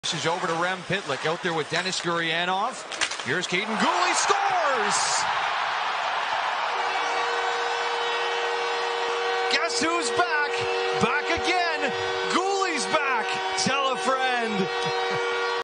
This is over to Rem Pitlick out there with Denis Gurianov. Here's Kaiden. Guhle scores! Guess who's back? Back again. Guhle's back. Tell a friend.